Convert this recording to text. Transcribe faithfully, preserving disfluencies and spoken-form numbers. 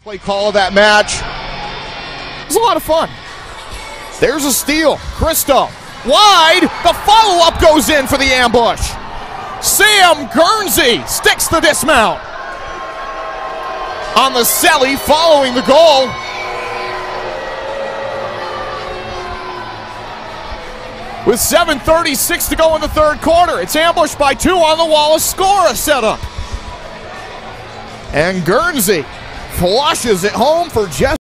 Play call of that match. It was a lot of fun. There's a steal. Kristo wide. The follow-up goes in for the ambush. Sam Guernsey sticks the dismount on the celly following the goal. With seven thirty-six to go in the third quarter, it's ambushed by two on the Wallascora setup. And Guernsey flushes it home for just